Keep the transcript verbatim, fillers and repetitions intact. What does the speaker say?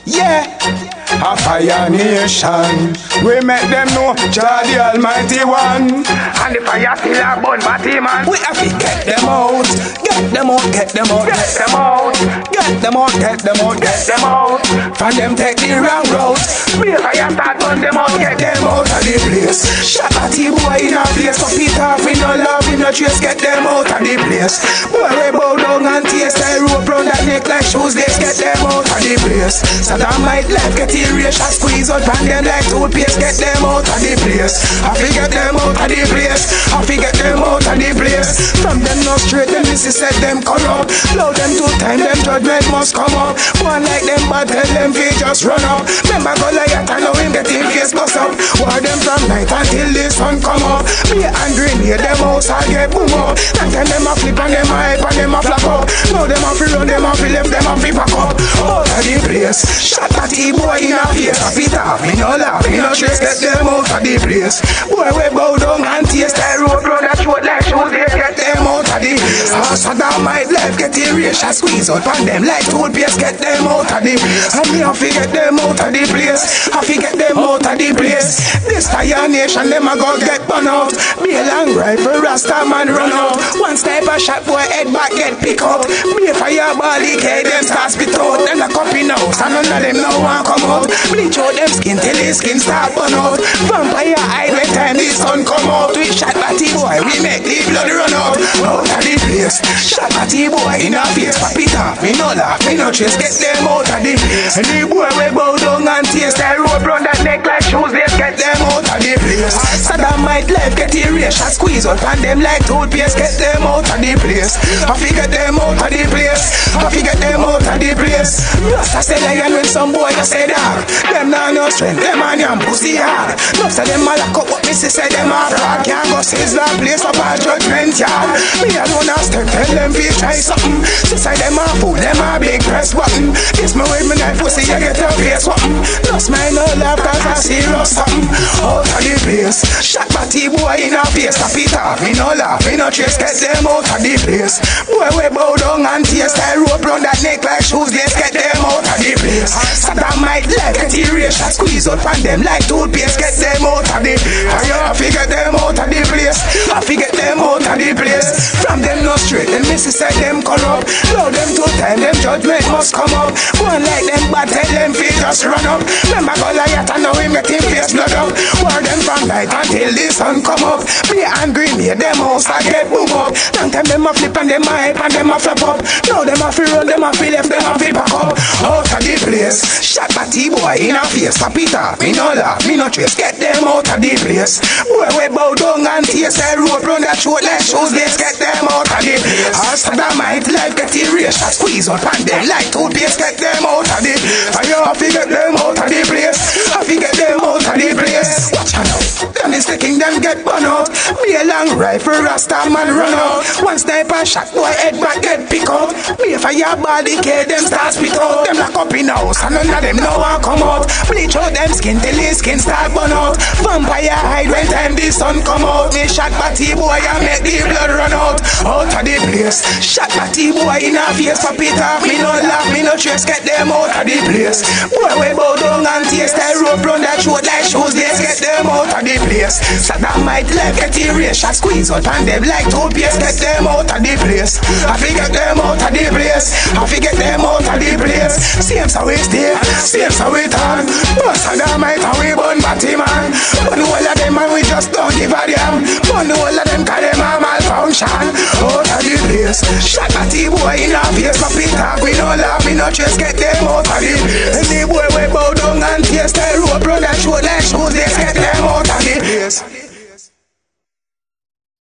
Yeah, a fire nation. We make them know Jah the Almighty One. And the fire still a burn, batty man. We have to get them out. Get them out, get them out, Get them out. get them out, get them out, Get them out. From them take the wrong route. Be a fire start burn them out. Get Get them them out of the place. Shot at the boy in a place. So Peter, we no love, we no trace. Get them out of the place. Boy, we bow down and taste the rope round that neck like shoes. Let's get them out of the place. So that might left get irration. Squeeze out from them like toothpaste. Get them out of the place. I forget them out of the place. I forget them out of the place. From them no straight, them missus said them corrupt. Blow them two time, them judgment must come up. One like them bad, tell them they just run up. Remember Goliath, I know him get him face bust up. War them from night until the sun come up. Me angry near them house, I get boom up. And then them a flip and them a hype and them a flap up. Now them a free run, them a free left, them a free back up. Out of the place, shot at the boy in a face. I fit off, me no laugh, me no trace. Get them out of the place. Boy we bow down and taste the road round that short like shoes. They get them out of the place. So that might left get irration. Squeeze out on them like toothpaste. Get them out of the place. And me a forget them out of the place. I forget them out of the place. This fire nation, them a go get burn out. Be a long rifle, Rasta man run out. One sniper shot, boy head back get pick out. Be a fireball, he carry them start spit out. Them a cup in house, and none of them no one come out. Bleach out them skin till his skin start burn out. Vampire hide when time the sun come out. We shot batty boy, we make the blood run out. Out of the place, shot batty boy in a face. Pop it off, me no laugh, me no trace. Get them out of the place. And the boy we bow down and taste the rope round that neck like shoes. Let's get them out of the place. So that might life get irration. Squeeze out on them like toothpaste. Get them out of the place. I forget them out of the place. I forget them out of the place. Just I say lion when some boy I say dog. Them nah no strength. Them man yam pussy hard. No say them a lock up what me say say them a fraud. Can't go sizzle a place up a judgment yard. Me alone a step tell them fi try something. Suicide them a fool. Them a big press button. This me with me knife pussy you get a face something. No smile no laugh cause I serious something. Out of the place. Shot batty boy in a face. Stop it off. Me no laugh. Me no trace. Get them out of the place. Boy we bow down and taste the rope round that neck like shoes. Let's get them out of the place. So that might left get irration. Squeeze out from them like toothpaste. Get them out of the place. I forget them out of the place. I forget them out of the place. From them no straight. Them missus said them corrupt. Blow them two time. Them judgment must come up. One like them bad. Tell them feet just run up. Remember Goliath, I know him get him face blood up. War them from night until the sun come up. Me angry near them house I get boom up. Long time them a flip and them a hype and them a flap up. Now them a free run, them a free left, them a free back up. Out of the place. Shot batty boy in a face. Pop it off, me no laugh, me no trace. Get them out of the place. Boy we bow down and taste the rope round that short like shoes. Let's get them out of the place. Also that might life get irration. Squeeze out on them like toothpaste. Get them out of the place. I have to get them out of the place. I forget them out of the place. Watch out now. Them is the kingdom get burn out. Me a long rifle, Rasta man run out. One sniper shot, boy head back get pick out. Me a fireball, the kid them start spit out. Them lock up in house and none of them no one come out. Bleach out them skin till his skin start burn out. Vampire hide when time the sun come out. Me shot batty boy and make the blood run out. Out of the place. Shot batty boy in a face for Peter. Me no laugh, me no trace. Get them out of the place. Boy we bow down and taste the rope round that short like shoes. Let's get them out of the place. So that might left get irration. Squeeze out on them like toothpaste. Get them out of the place. I forget them out of the place. I forget them out of the place. Same so we stay, same so we turn. But so that might and we burn batty man. But all of them and we just don't give a damn. But all of them cause them a malfunction. Out of the place. Shot batty boy in a face. Pop it off. We no laugh, we no trace. Get them out of the place. And the boy we bow down and taste the rope round that short like shoes.